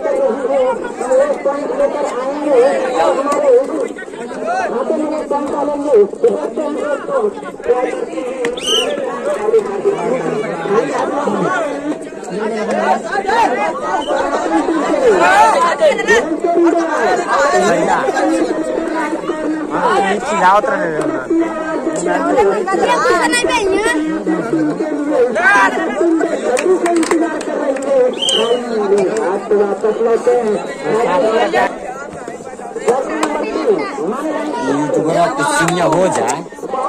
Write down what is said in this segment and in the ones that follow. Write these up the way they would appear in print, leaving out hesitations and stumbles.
हो जाए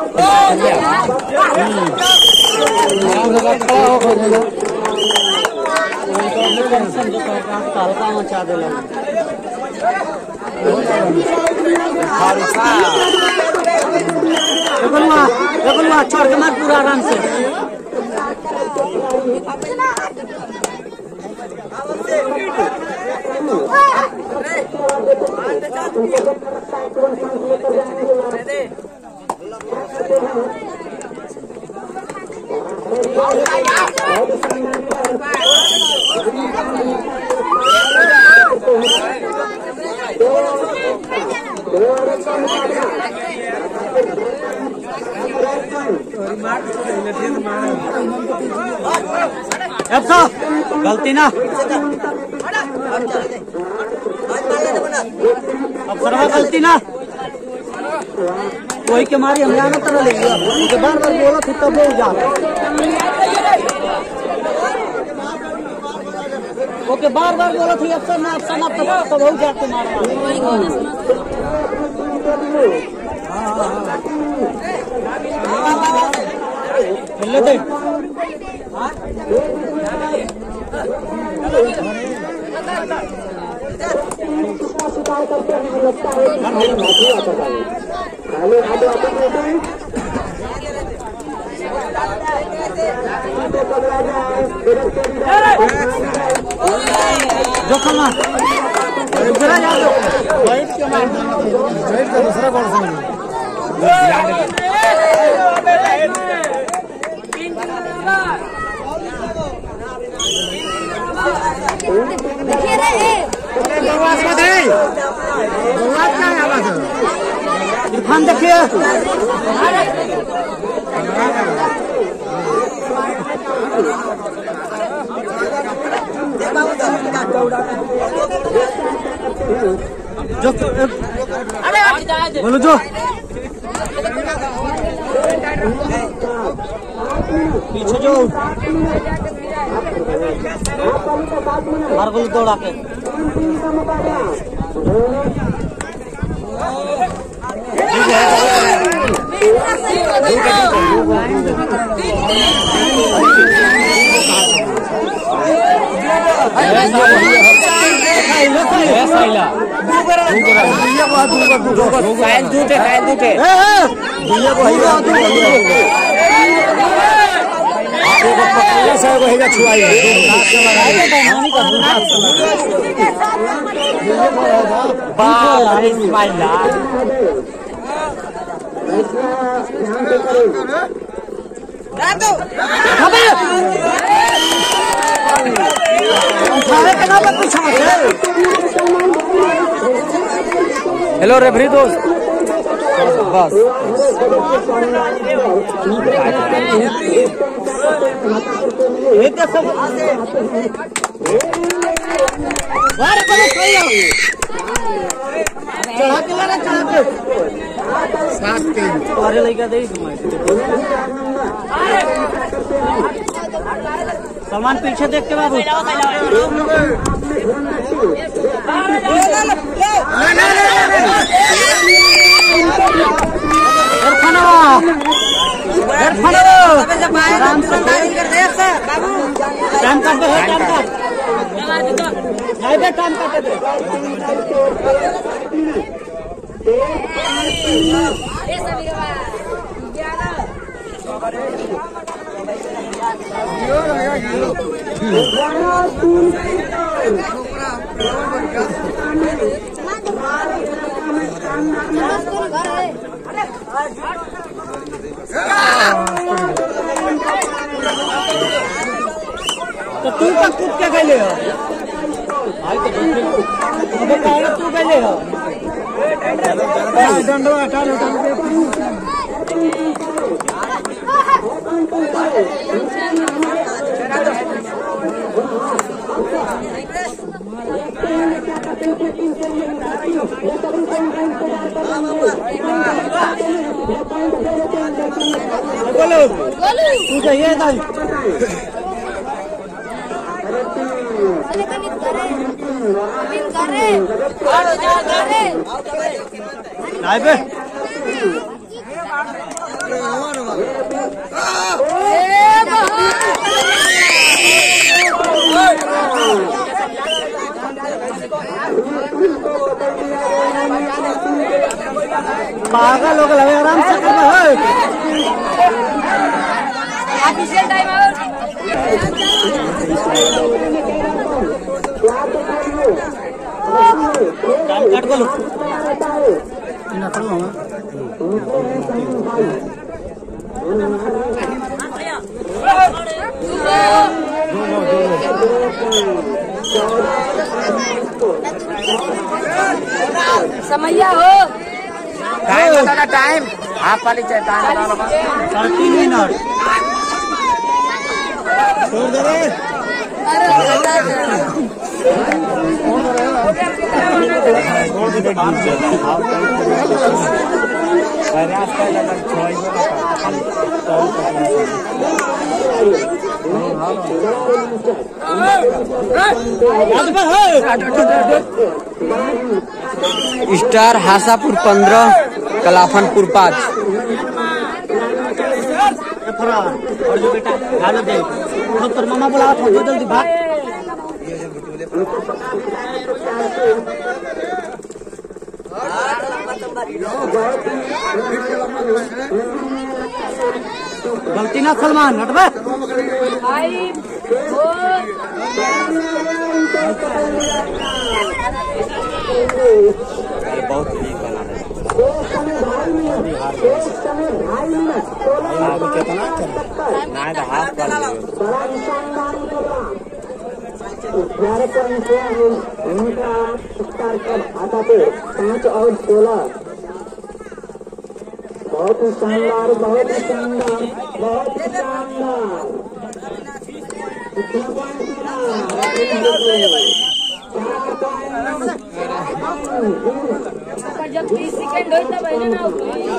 हल्का मचा दे छोड़ के मार पूरा आराम से गलती ना अब सरवा गलती ना कोई के मारी हम ना तरह लेंगे बार बार बोला फिर तब हो जा ओके बार बार बोला थी अफसर ना तब हो जाते मार मिल लेते जो खमा दूसरा कौन सा इरफान देखिए जो बोलो जो पीछे जो मार गोल दौड़ा के हेलो रेफरी दोस्त बस अरे लड़का दे सामान पीछे देख के बाबू टाइम काट तो तू का कूद क्या खेले हो तू पहले हो डंडो हटा लो बोलो तू चाहिए पागल लोग लगे आराम से काट बोलो समैया हो टाइम बताना टाइम हाफ वाली टाइम 3 मिनट छोड़ दे रे स्टार हासापुर 15 कलाफनपुर 5 और जो बेटा हालो दे डॉक्टर मामा बुलाओ थोड़ा जल्दी भाग गलती ना सलमान हट बे बहुत ही बना बहुत ही शानदार बहुत ही शानदार बहुत ही शानदार जब 30 सेकंड हो तब है ना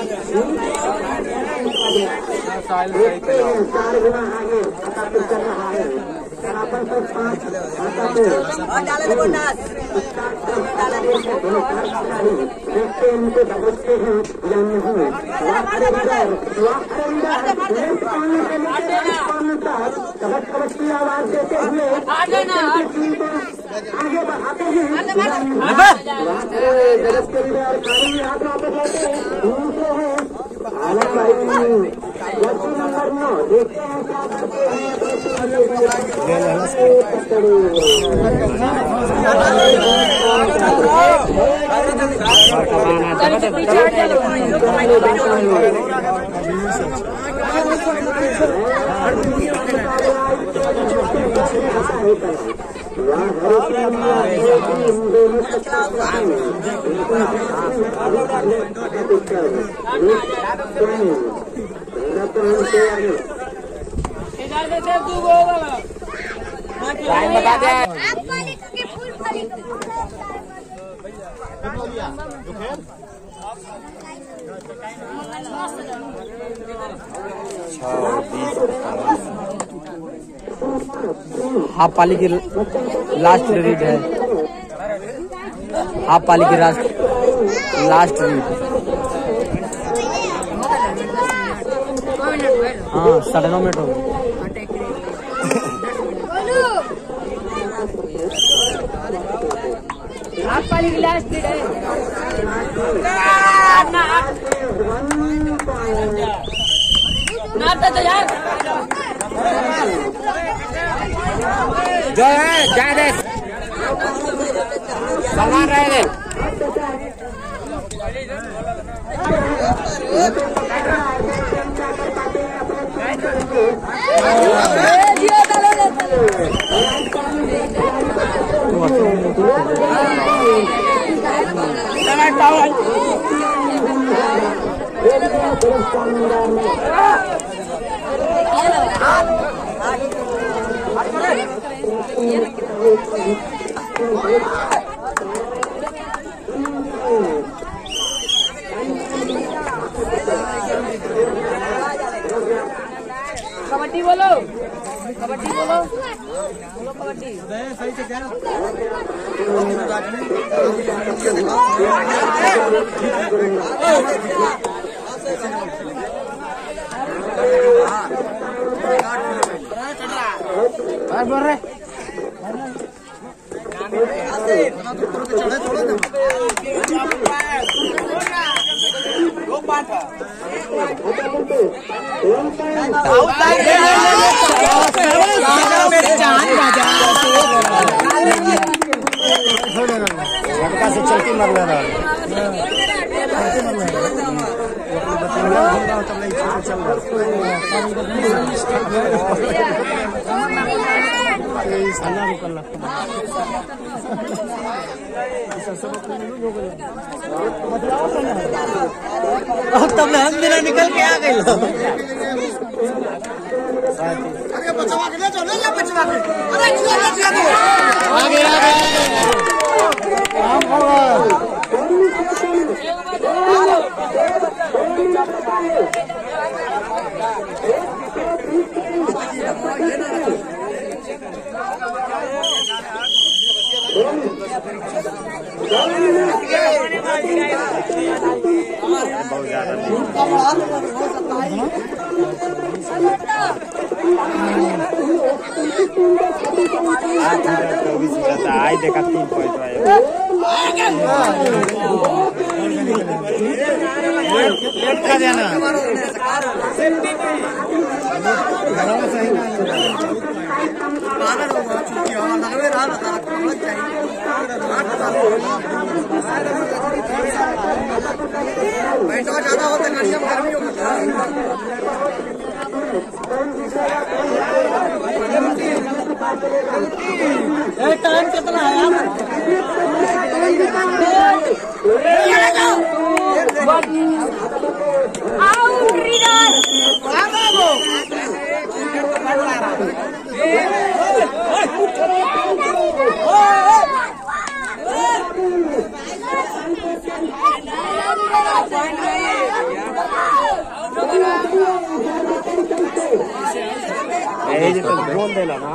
4 गुना आगे कर रहा है देखते उनको बदलते हैं या नहीं कबक की आवाज देते हुए आगे बढ़ाते हैं जगत के लिए और कानूनी हाथ वापस लेते हैं दूसरे हैं आलम भाई लड़की नंबर 9 देखते हैं क्या करते हैं टाइम बता दे हाफ पाली की लास्ट रीड है हाफ पाली की लास्ट रीड हाँ 9.5 मिनट हो गए आप वाली गिलास दे रहे ना तो यार जो है जाए सलमान रहे दे कबड्डी बोलो, कबड्डी बोलो, बोलो कबड्डी। सही से क्या बोल रहे लड़का से चलती मर रहा तब हम बिना निकल के आ गए आई देखा 3 पॉइंट लेट कर देना ज्यादा होता गर्मी टाइम कितना है बोल दे ना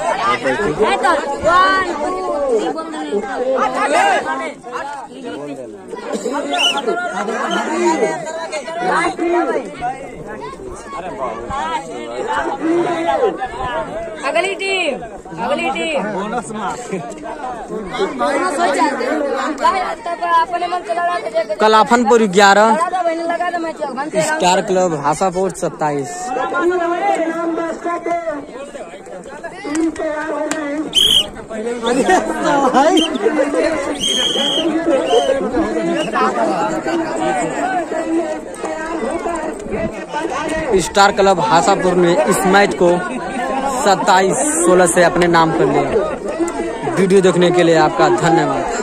अगली टीम बोनस अपने मन चला कलाफनपुर 11 लगा दो match star club Hasapur 27। Star club Hasapur ने इस मैच को 27-16 से अपने नाम कर लिया। वीडियो देखने के लिए आपका धन्यवाद।